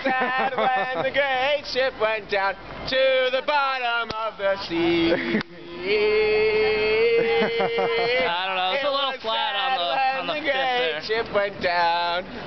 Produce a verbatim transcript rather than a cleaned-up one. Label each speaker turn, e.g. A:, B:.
A: sad when the great ship went down to the bottom of the sea.
B: I don't know, it's a little flat on the, on the fifth there.
A: The great ship went down.